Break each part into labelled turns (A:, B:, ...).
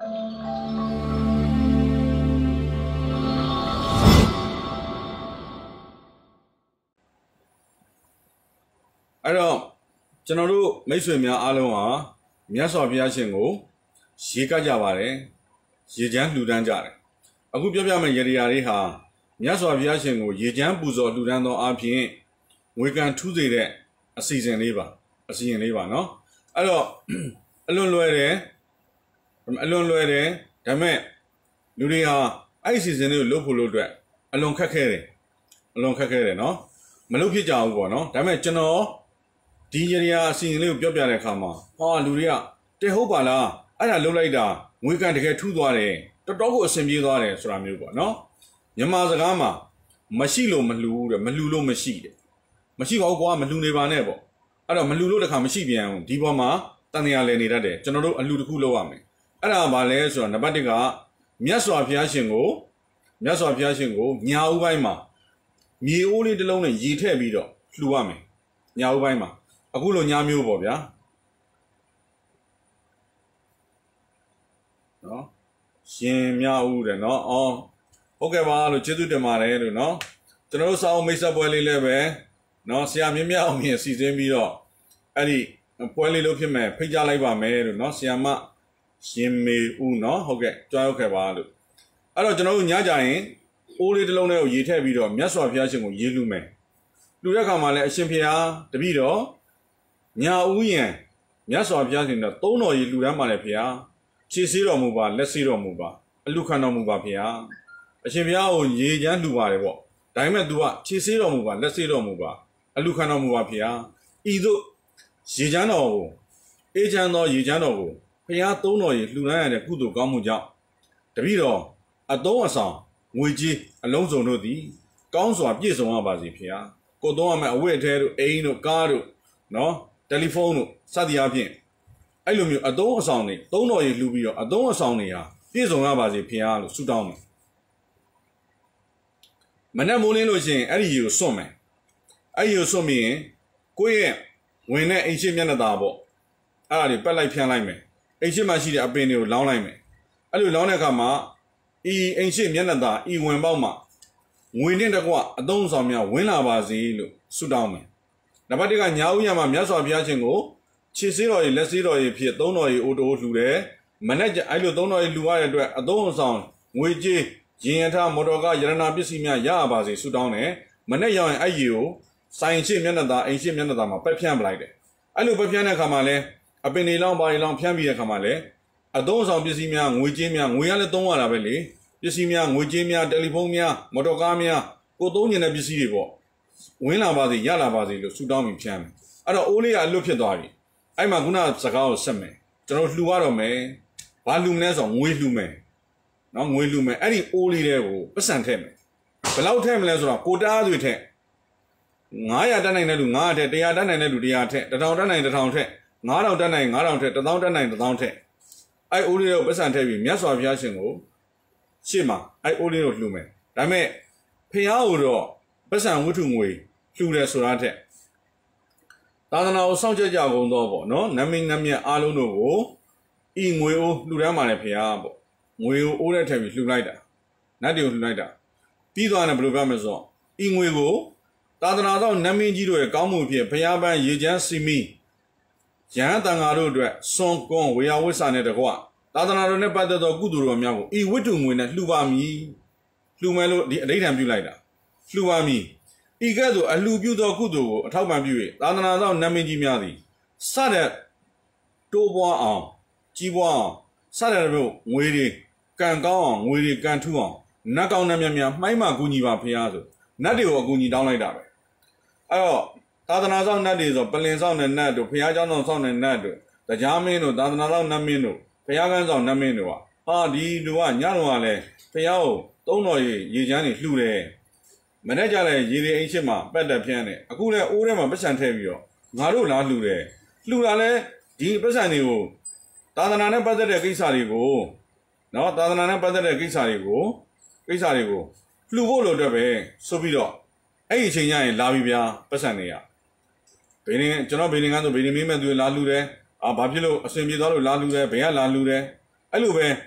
A: အဲ့တော့ကျွန်တော်တို့မိတ်ဆွေများအားလုံးဟာမြတ်စွာဘုရားရှင်ကိုရေကကြပါတယ်ရေချမ်းလှူဒန်းကြတယ်အခုပြောပြမယ့်ရေရာတွေဟာမြတ်စွာဘုရားရှင်ကိုရေချမ်းပူဇော်လှူဒန်းသောအပြင်ငွေကံထူးစေတဲ့အစီအစဉ်လေးပါเนาะအဲ့တော့အလွန်လွယ်တယ်ဒါမဲ့လူတွေဟာအဲ့ဒီအစီအစဉ်လေးကိုလုပ်ဖို့လို့အတွက်အလွန်ခက်ခဲတယ်เนาะမလုပ်ဖြစ်ကြဘူးပေါ့เนาะဒါမဲ့ကျွန်တော်ဒီရေရာအစီအစဉ်လေးကိုပြောပြတဲ့အခါမှာလူတွေကတဲ့ဟုတ်ပါလားအဲ့ဒါလုပ်လိုက်တာငွေကံတကယ်ထူးသွားတယ်တော်တော်ကိုအဆင်ပြေသွားတယ်ဆိုတာမျိုးပေါ့เนาะမြန်မာစကားမှာမရှိလို့မလှူတဲ့မလှူလို့မရှိတယ်မရှိပါဘူးကွာမလှူနေပါနဲ့ပေါ့အဲ့တော့မလှူလို့တခါမရှိပြန်ဘူးဒီပေါ်မှာတန်တရားလဲနေတတ်တယ်ကျွန်တော်တို့အလှူတစ်ခုလုပ်ရမယ်အဲ့ဒါဘာလဲဆိုတော့နံပါတ်1ကမြတ်စွာဘုရားရှင်ကိုညာဦးပိုင်းမှာမြေအိုးလေးတစ်လုံးနဲ့ရေထည့်ပြီးတော့လှူရမယ်ညာဦးပိုင်းမှာအခုလိုညာမျိုးပေါ့ဗျာနော်ရှင်မြဦးတယ်နော်ဟုတ်ကဲ့ပါလို့ကျေးဇူးတင်ပါတယ်လို့နော်ကျွန်တော်တို့စာအုပ်မိတ်ဆက်ပွဲလေးလည်းပဲနော်ဆရာမြင့်မြတ်အောင်မြင်စီစဉ်ပြီးတော့အဲ့ဒီပွဲလေးလို့ဖြစ်မဲ့ဖိတ်ကြားလိုက်ပါမယ်လို့နော်ဆရာမရှင်မေဦးနော်ဟုတ်ကဲ့ကြွားရောက်ခဲ့ပါလို့အဲ့တော့ကျွန်တော်တို့ညကြရင်အိုးလေးတစ်လုံးနဲ့ကိုရေထည့်ပြီးတော့မြတ်စွာဘုရားရှင်ကိုရေလှူမယ်လှူတဲ့အခါမှာလည်းအရှင်ဘုရားတပည့်တော်ညာဦးယံမြတ်စွာဘုရားရှင်တော့သုံးတော်ရေလှူဒန်းပါလေဘုရားခြေဆေးတော်မူပါလက်ဆေးတော်မူပါအလှခံတော်မူပါဘုရားအရှင်ဘုရားကိုရေချမ်းလှူပါတယ်ပေါ့ဒါပေမဲ့ तू ကခြေဆေးတော်မူပါလက်ဆေးတော်မူပါအလှခံတော်မူပါဘုရားဤသို့ရေချမ်းတော်ကိုအေးချမ်းသောရေချမ်းတော်ကိုဘုရားသုံးတော်ရေလှူဒန်းရတဲ့ကုသိုလ်ကောင်းမှုကြောင့်တပည့်တော်အသုံးအဆောင်ငွေကြီးအလုံးစုံတို့သည်ကောင်းစွာပြည့်စုံရပါစေဘုရားကိုသုံးရမယ့်အဝတ်အထည်တို့အိမ်တို့ကားတို့နော်တယ်လီဖုန်းတို့စသည်အားဖြင့်အဲ့လိုမျိုးအသုံးအဆောင်တွေသုံးတော်ရေလှူပြီးတော့အသုံးအဆောင်တွေဟာပြည့်စုံရပါစေဘုရားလို့ဆုတောင်းတယ်မနေ့မိုးလင်းလို့ရှိရင်အဲ့ဒီရေကိုစွန့်မယ်အဲ့ဒီရေကိုစွန့်ပြီးရင်ကိုယ့်ရဲ့ဝင်တဲ့အိမ်ရှိမျက်နှာသာပေါ့အဲ့ဒါတွေပက်လိုက်ဖြန်းလိုက်မယ်အိမ်ရှိမှရှိတဲ့အပင်တွေကိုလောင်းလိုက်မယ်အဲ့လိုလောင်းတဲ့အခါမှာဤအိမ်ရှိမျက်နှာသာဤဝင်ပေါက်မှာငွေနဲ့တကွအသုံးဆောင်များဝင်လာပါစေလို့ဆုတောင်းမယ်နံပါတ်1ကညာဦးရမှာမြတ်စွာဘုရားရှင်ကိုခြေဆေးတော်ရေလက်ဆေးတော်ရေဖြစ်သုံးတော်ရေအိုတိုးလှူတယ်မနေ့ကအဲ့လိုသုံးတော်ရေလှူရတဲ့အတွက်အသုံးအဆောင်ငွေကြေးရင်ရထားမော်တော်ကားရတနာပစ္စည်းများရပါစေဆုတောင်းတယ်မနေ့ရောက်ရင်အဲ့ရေကိုဆိုင်ရှိမျက်နှာသာအိမ်ရှိမျက်နှာသာမှာပက်ဖြန့်ပလိုက်တယ်အဲ့လိုပက်ဖြန့်တဲ့အခါမှာလဲအပင်တွေလောင်းပါတွေလောင်းဖြန့်ပြီးတဲ့အခါမှာလဲအသုံးအဆောင်ပစ္စည်းများငွေကြေးများငွေရလည်းသုံးရတာပဲလေပစ္စည်းများငွေကြေးများတယ်လီဖုန်းများမော်တော်ကားများကိုသုံးညင်တဲ့ပစ္စည်းတွေပေါ့ဝင်လာပါစေရလာပါစေလို့ဆုတောင်းပြီးဖြန်းမယ်အဲ့တော့အိုးလေးကအလွတ်ဖြစ်သွားပြီအဲ့မှာခုနစကားကိုဆက်မယ်ကျွန်တော်လှူရတော့မယ်ဘာလှူမလဲဆိုတော့ငွေလှူမယ်နော်ငွေလှူမယ်အဲ့ဒီအိုးလေးတွေကိုပတ်စံထည့်မယ်ဘယ်လောက်ထည့်မလဲဆိုတော့ကိုတားတွေထည့်900တက်နိုင်တဲ့လူ900ထည့်100တက်နိုင်တဲ့လူ100ထည့်1000တက်နိုင်1000ထည့်9000တက်နိုင်9000ထည့်1000တက်နိုင်1000ထည့်အဲ့အိုးလေးတွေကိုပတ်စံထည့်ပြီးမြတ်စွာဘုရားရှင်ကိုရှေ့မှာအဲ့အိုးလေးကိုလှူမယ်ဒါပေမဲ့ဖះကိုတော့ပတ်စံဝတ္ထုငွေလှူတယ်ဆိုတာထက်သာသနာကိုစောင့်ကြကြကုန်တော့ပေါ့နော်နမင်းနမြတ်အားလုံးတို့ကိုဤငွေအိုးလှူဒန်းပါလေဖះပေါ့ငွေအိုးတဲ့ထက်ပြီးလှူလိုက်တာနတ်တွေကိုလှူလိုက်တာပြီးသွားတယ်ဘယ်လိုပြောမလဲဆိုတော့ဤငွေကိုသာသနာတော်နမင်းကြီးတို့ရဲ့ကောင်းမှုဖြင့်ဖះပန်းရေချမ်းစီမီရဟန်းတန်ဃာတို့အတွက်စွန်ကွန်ဝေယဝိဆာနဲ့တကွသာသနာတော်နဲ့ပတ်သက်သောကုသိုလ်တော်များကိုဤဝတ္ထုငွေနဲ့လှူပါမည်လှူမယ်လို့ဒီအဓိဋ္ဌာန်ပြုလိုက်တာလှူပါမည်ဤကဲ့သို့အလှူပြုသောကုသိုလ်ကိုအထောက်ပံ့ပြု၍သာသနာတော်နတ်မင်းကြီးများသည်စတဲ့တိုးပွားအောင်ကြီးပွားအောင်စတဲ့တို့ငွေတွေကံကောင်းအောင်ငွေတွေကံထူအောင်နတ်ကောင်းနတ်မြတ်များမှိုင်းမှကူညီပါဖះဆိုနတ်တွေကိုအကူညီတောင်းလိုက်တာပဲအဲ့တော့သာသနာဆောင်နတ်တွေဆိုပလင်ဆောင်တဲ့နတ်တို့ဖះเจ้าဆောင်ဆောင်တဲ့နတ်တို့တရားမင်းတို့သာသနာဆောင်နတ်မင်းတို့ဖះကန်းဆောင်နတ်မင်းတို့ဟာဒီလူကညတော့ကလည်းဖះကိုသုံးတော်ရေချမ်းတွေလှူတယ်မနေ့ကလည်းရေတွေအိမ်ရှိမှပက်တက်ဖြန်းတယ်အခုလည်းအိုးထဲမှာပတ်စံထည့်ပြီးတော့ငါတို့လားလှူတယ်လှူတာလဲဒီပတ်စံတွေကိုသာသနာနဲ့ပတ်သက်တဲ့ကိစ္စတွေကိုနော်သာသနာနဲ့ပတ်သက်တဲ့ကိစ္စတွေကိုလှူဖို့လို့အတွက်ပဲဆိုပြီးတော့အဲ့ဒီအချိန်ကျရင်လာပြီဗျာပတ်စံတွေကဘေးနေကျွန်တော်ဘေးနေကန်းဆိုဘေးနေမင်းမဲ့သူလာလှူတယ်ဘာဖြစ်လို့အစင်ပြေသွားလို့လာလှူတယ်ဘယ်ကလာလှူတယ်အဲ့လိုပဲ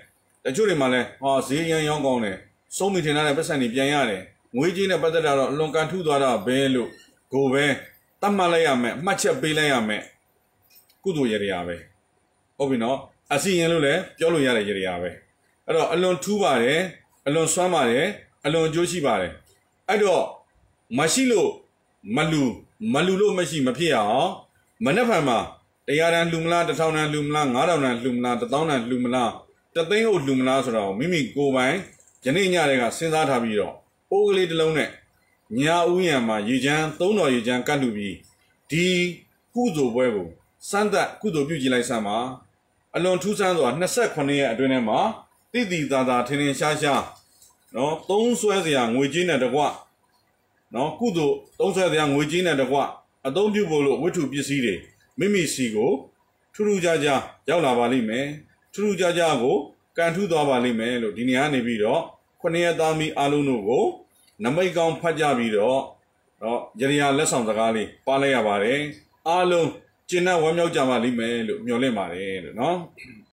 A: တချို့တွေမှာလည်းဈေးရန်ရောင်းကောင်းတယ်စုံမီထင်တဲ့ပတ်စံတွေပြန်ရတယ်ငွေကြီးနဲ့ပတ်သက်တာတော့အလွန်ကန်ထုသွားတာပဲလို့ကိုပဲတတ်မှတ်လိုက်ရမယ်မှတ်ချက်ပေးလိုက်ရမယ်ကုသိုလ်ရတရားပဲဟုတ်ပြီနော်အစီရင်လို့လည်းပြောလို့ရတဲ့ရတရားပဲအဲ့တော့အလွန်ထူးပါတယ်အလွန်စွမ်းပါတယ်အလွန်ကြိုးရှိပါတယ်အဲ့တော့မရှိလို့မလူလို့မရှိမဖြစ်အောင်မနှက်ဖန်မှာ100တန်လှူမလား1000တန်လှူမလား9000တန်လှူမလား1000တန်လှူမလားတသိန်းဟုတ်လှူမလားဆိုတော့မိမိကိုယ်ပိုင်ယနေ့ညတွေကစဉ်းစားထားပြီးတော့အိုးကလေးတစ်လုံးနဲ့ညာဥယံမှာရေချမ်း3တော်ရေချမ်းကတ်လူပြီးဒီကုသိုလ်ပွဲကိုစမ်းသပ်ကုသိုလ်ပြုကြည့်လိုက်စမ်းပါအလွန်ထူးဆန်းစွာ28ရက်အတွင်းထဲမှာတိတိသာသာထင်ထင်ရှားရှားနော်သုံးဆွဲစရာငွေကြေးနဲ့တကွနော်ကုသိုလ်သုံးဆွဲစရာငွေကြေးနဲ့တကွအသုံးပြုဖို့လို့ဝတ္ထုပစ္စည်းတွေမိမိစီကိုထူးထူးခြားခြားရောက်လာပါလိမ့်မယ်ထူးထူးခြားခြားကိုကန်ထူးသွားပါလိမ့်မယ်လို့ဒီနေရာနေပြီးတော့9ရက်သားမီအားလုံးတို့ကိုနမိတ်ကောင်းဖတ်ကြပြီးတော့ရရလက်ဆောင်စကားလေးပါလိုက်ရပါတယ်အားလုံးကျင့်တဲ့ဝမ်းမြောက်ကြပါလိမ့်မယ်လို့မျှော်လင့်ပါတယ်လို့နော်